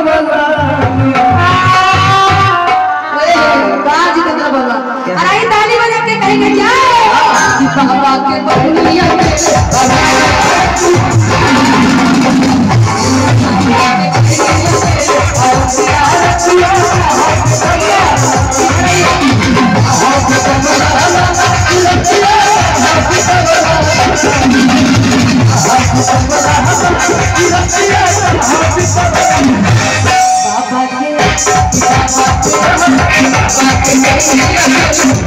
अरे ताली बजा के कहेंगे क्या बाबा के बहनिया बाबा के